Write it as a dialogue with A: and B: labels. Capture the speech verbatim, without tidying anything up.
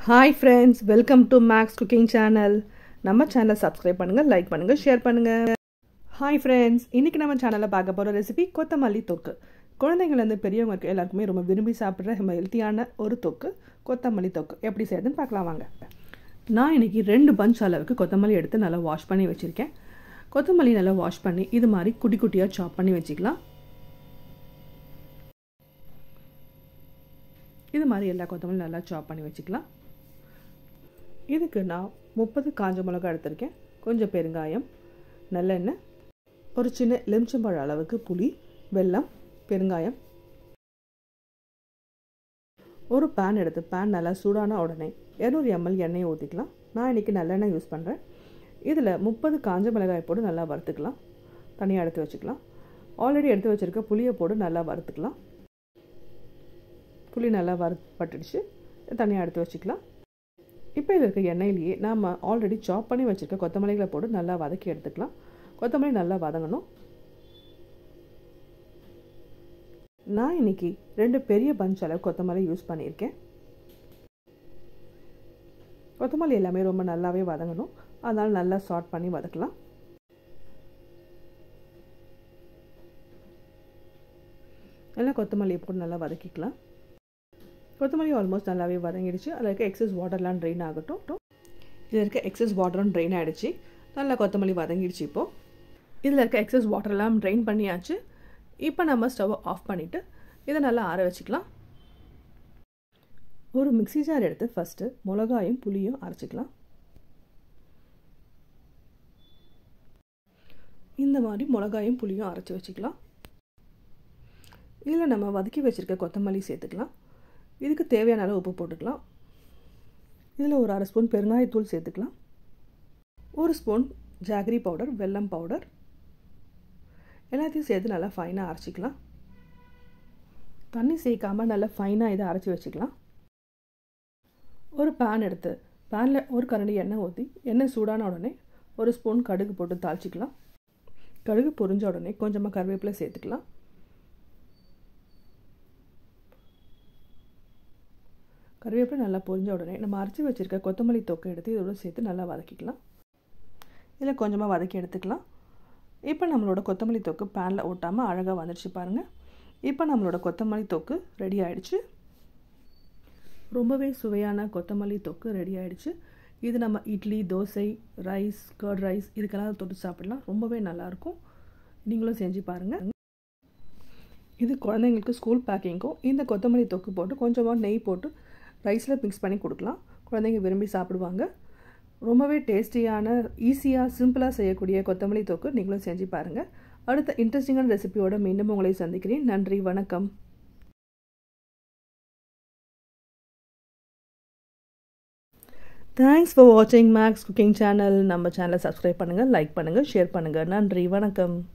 A: Hi friends, welcome to Max Cooking Channel. நம்ம சேனலை subscribe பண்ணுங்க, லைக் பண்ணுங்க, ஷேர் பண்ணுங்க. Hi friends, இன்னைக்கு நம்ம சேனல்ல பார்க்க போற ரெசிபி கொத்தமல்லி தொக்கு. குழந்தைகள் இருந்து பெரியவங்க வரைக்கும் எல்லாருக்குமே ரொம்ப விரும்பி சாப்பிடுற ரொம்ப ஹெல்த்தியான ஒரு தொக்கு, கொத்தமல்லி தொக்கு. எப்படி செய்யறதுன்னு பார்க்கலாம் வாங்க. நான் இன்னைக்கு ரெண்டு பஞ்ச் அளவுக்கு கொத்தமல்லி எடுத்து நல்லா வாஷ் பண்ணி வச்சிருக்கேன். கொத்தமல்லி நல்லா வாஷ் பண்ணி இது மாதிரி குட்டி குட்டியா சாப் பண்ணி வச்சுக்கலாம். இது மாதிரி எல்லா கொத்தமல்லி நல்லா சாப் பண்ணி வச்சுக்கலாம். இதுக்கு நான் முப்பது காஞ்ச மிளகாய் எடுத்திருக்கேன், கொஞ்சம் பெருங்காயம், நல்லெண்ணெய், ஒரு சின்ன எலுமிச்சம்பழ அளவுக்கு புளி, வெல்லம், பெருங்காயம். ஒரு பேன் எடுத்து பேன் நல்லா சூடான உடனே இருநூறு எம்எல் எண்ணெயை ஊற்றிக்கலாம். நான் இன்றைக்கி நல்லெண்ணெய் யூஸ் பண்ணுறேன். இதில் முப்பது காஞ்ச மிளகாய் போட்டு நல்லா வறுத்துக்கலாம். தனியாக எடுத்து வச்சுக்கலாம். ஆல்ரெடி எடுத்து வச்சுருக்க புளியை போட்டு நல்லா வறுத்துக்கலாம். புளி நல்லா வறுப்பட்டுடுச்சு, தனியாக எடுத்து வச்சுக்கலாம். இப்போ இதில் இருக்க எண்ணெயிலேயே நாம் ஆல்ரெடி சாப் பண்ணி வச்சுருக்க கொத்தமல்லிகளை போட்டு நல்லா வதக்கி எடுத்துக்கலாம். கொத்தமல்லி நல்லா வதங்கணும். நான் இன்னைக்கு ரெண்டு பெரிய பஞ்ச் அளவு கொத்தமல்லி யூஸ் பண்ணியிருக்கேன். கொத்தமல்லி எல்லாமே ரொம்ப நல்லாவே வதங்கணும், அதனால் நல்லா சாட் பண்ணி வதக்கலாம். நல்லா கொத்தமல்லியை போட்டு நல்லா வதக்கிக்கலாம். கொத்தமல்லி ஆல்மோஸ்ட் நல்லாவே வதங்கிடுச்சு. அதில் இருக்க எக்ஸஸ் வாட்டர்லாம் ட்ரெயின் ஆகட்டும். இதில் இருக்க எக்ஸஸ் வாட்டரும் ட்ரெயின் ஆகிடுச்சு. நல்லா கொத்தமல்லி வதங்கிடுச்சு. இப்போது இதில் இருக்க எக்ஸஸ் வாட்டர்லாம் ட்ரெயின் பண்ணியாச்சு. இப்போ நம்ம ஸ்டவ் ஆஃப் பண்ணிவிட்டு இதை நல்லா ஆற வச்சுக்கலாம். ஒரு மிக்ஸி ஜார் எடுத்து ஃபஸ்ட்டு மிளகாயும் புளியும் அரைச்சிக்கலாம். இந்த மாதிரி மிளகாயும் புளியும் அரைச்சி வச்சுக்கலாம். இதில் நம்ம வதக்கி வச்சுருக்க கொத்தமல்லி சேர்த்துக்கலாம். இதுக்கு தேவையான அளவு உப்பு போட்டுக்கலாம். இதில் ஒரு அரை ஸ்பூன் பெருங்காயத்தூள் சேர்த்துக்கலாம். ஒரு ஸ்பூன் ஜாகரி பவுடர், வெல்லம் பவுடர், எல்லாத்தையும் சேர்த்து நல்லா ஃபைனாக அரைச்சிக்கலாம். தண்ணி சேர்க்காமல் நல்லா ஃபைனாக இதை அரைச்சி வச்சுக்கலாம். ஒரு பேன் எடுத்து பேனில் ஒரு கரண்டி எண்ணெய் ஊற்றி எண்ணெய் சூடான உடனே ஒரு ஸ்பூன் கடுகு போட்டு தாளிச்சிக்கலாம். கடுகு பொரிஞ்ச உடனே கொஞ்சமாக கருவேப்பிலை சேர்த்துக்கலாம். கருவேப்பிலை நல்லா பொரிஞ்ச உடனே நம்ம அரைச்சி வச்சுருக்க கொத்தமல்லி தொக்கை எடுத்து இதோட சேர்த்து நல்லா வதக்கிக்கலாம். இதில் கொஞ்சமாக வதக்கி எடுத்துக்கலாம். இப்போ நம்மளோட கொத்தமல்லி தொக்கு பேனில் ஓட்டாமல் அழகாக வந்துடுச்சு பாருங்கள். இப்போ நம்மளோட கொத்தமல்லி தொக்கு ரெடி ஆகிடுச்சு. ரொம்பவே சுவையான கொத்தமல்லி தொக்கு ரெடி ஆகிடுச்சு. இது நம்ம idli, dosa, rice, curd rice இதுக்கெல்லாம் தொட்டு சாப்பிடலாம். ரொம்பவே நல்லாயிருக்கும். நீங்களும் செஞ்சு பாருங்கள். இது குழந்தைங்களுக்கு ஸ்கூல் பேக்கிங்க்கும் இந்த கொத்தமல்லி தொக்கு போட்டு கொஞ்சமாக நெய் போட்டு ரைஸில் மிக்ஸ் பண்ணி கொடுக்கலாம். குழந்தைங்க விரும்பி சாப்பிடுவாங்க. ரொம்பவே டேஸ்டியான, ஈஸியாக, சிம்பிளாக செய்யக்கூடிய கொத்தமல்லி தொக்கு நீங்களும் செஞ்சு பாருங்கள். அடுத்த இன்ட்ரெஸ்டிங்கான ரெசிபியோட மீண்டும் உங்களை சந்திக்கிறேன். நன்றி, வணக்கம். தேங்க்ஸ் ஃபார் வாட்சிங் மேக்ஸ் குக்கிங் சேனல். நம்ம சேனலை சப்ஸ்கிரைப் பண்ணுங்கள், லைக் பண்ணுங்கள், ஷேர் பண்ணுங்கள். நன்றி, வணக்கம்.